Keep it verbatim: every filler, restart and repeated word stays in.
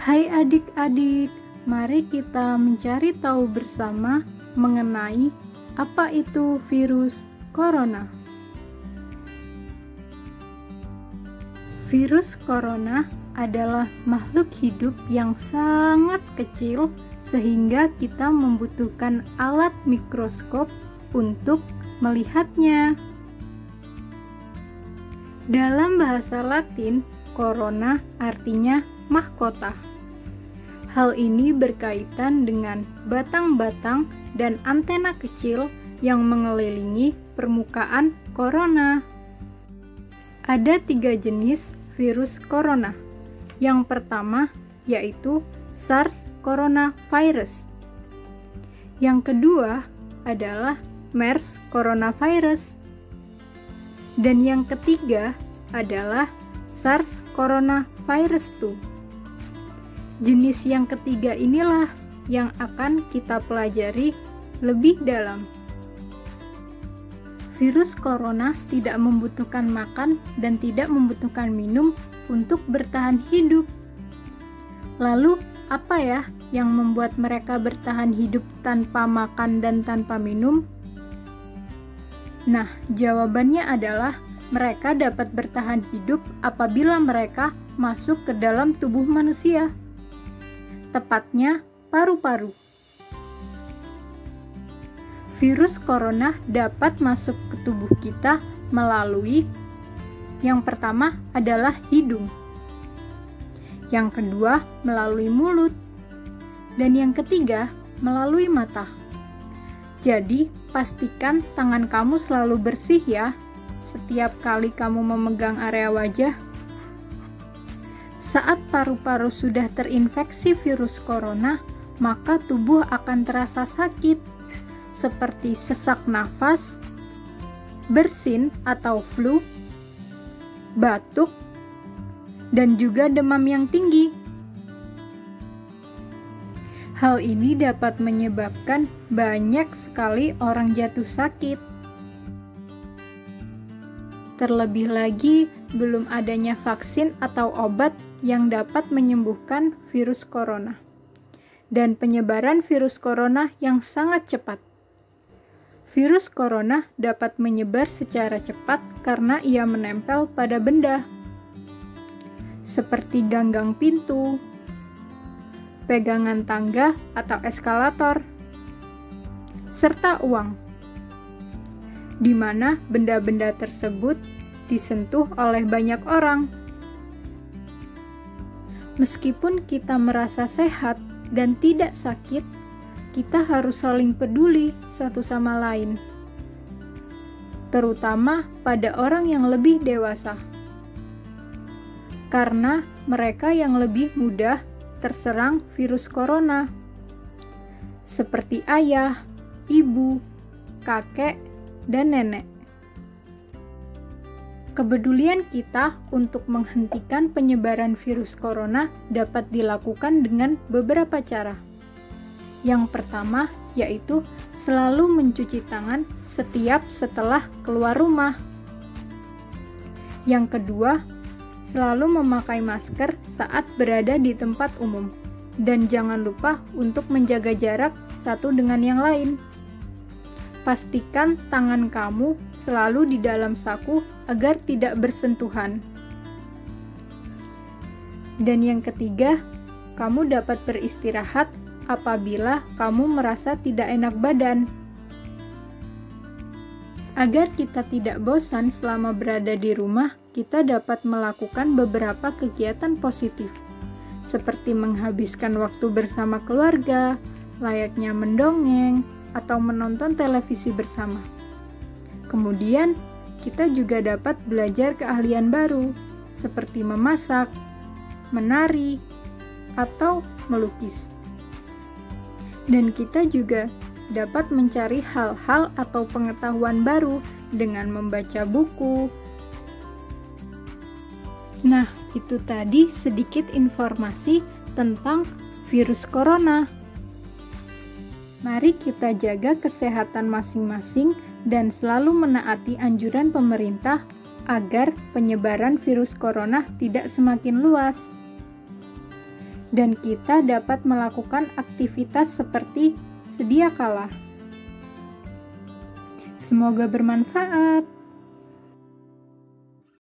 Hai adik-adik, mari kita mencari tahu bersama mengenai apa itu virus corona. Virus corona adalah makhluk hidup yang sangat kecil sehingga kita membutuhkan alat mikroskop untuk melihatnya. Dalam bahasa Latin, corona artinya mahkota. Hal ini berkaitan dengan batang-batang dan antena kecil yang mengelilingi permukaan corona. Ada tiga jenis virus corona. Yang pertama yaitu SARS coronavirus. Yang kedua adalah MERS coronavirus. Dan yang ketiga adalah SARS coronavirus dua. Jenis yang ketiga inilah yang akan kita pelajari lebih dalam. Virus corona tidak membutuhkan makan dan tidak membutuhkan minum untuk bertahan hidup. Lalu, apa ya yang membuat mereka bertahan hidup tanpa makan dan tanpa minum? Nah, jawabannya adalah mereka dapat bertahan hidup apabila mereka masuk ke dalam tubuh manusia. Tepatnya paru-paru. Virus corona dapat masuk ke tubuh kita melalui yang pertama adalah hidung, yang kedua melalui mulut, dan yang ketiga melalui mata. Jadi, pastikan tangan kamu selalu bersih ya setiap kali kamu memegang area wajah. Saat paru-paru sudah terinfeksi virus corona, maka tubuh akan terasa sakit, seperti sesak nafas, bersin atau flu, batuk, dan juga demam yang tinggi. Hal ini dapat menyebabkan banyak sekali orang jatuh sakit. Terlebih lagi, belum adanya vaksin atau obat yang dapat menyembuhkan virus corona, dan penyebaran virus corona yang sangat cepat. Virus corona dapat menyebar secara cepat karena ia menempel pada benda, seperti ganggang pintu, pegangan tangga atau eskalator, serta uang, di mana benda-benda tersebut disentuh oleh banyak orang. Meskipun kita merasa sehat dan tidak sakit, kita harus saling peduli satu sama lain, terutama pada orang yang lebih dewasa, karena mereka yang lebih mudah terserang virus corona, seperti ayah, ibu, kakek, dan nenek. Kepedulian kita untuk menghentikan penyebaran virus corona dapat dilakukan dengan beberapa cara. Yang pertama yaitu selalu mencuci tangan setiap setelah keluar rumah. Yang kedua, selalu memakai masker saat berada di tempat umum. Dan jangan lupa untuk menjaga jarak satu dengan yang lain. Pastikan tangan kamu selalu di dalam saku agar tidak bersentuhan. Dan yang ketiga, kamu dapat beristirahat apabila kamu merasa tidak enak badan. Agar kita tidak bosan selama berada di rumah, kita dapat melakukan beberapa kegiatan positif, seperti menghabiskan waktu bersama keluarga, layaknya mendongeng, atau menonton televisi bersama. Kemudian, kita juga dapat belajar keahlian baru, seperti memasak, menari, atau melukis. Dan kita juga dapat mencari hal-hal atau pengetahuan baru dengan membaca buku. Nah, itu tadi sedikit informasi tentang virus corona. Mari kita jaga kesehatan masing-masing dan selalu menaati anjuran pemerintah agar penyebaran virus corona tidak semakin luas. dan kita dapat melakukan aktivitas seperti sedia kala. Semoga bermanfaat.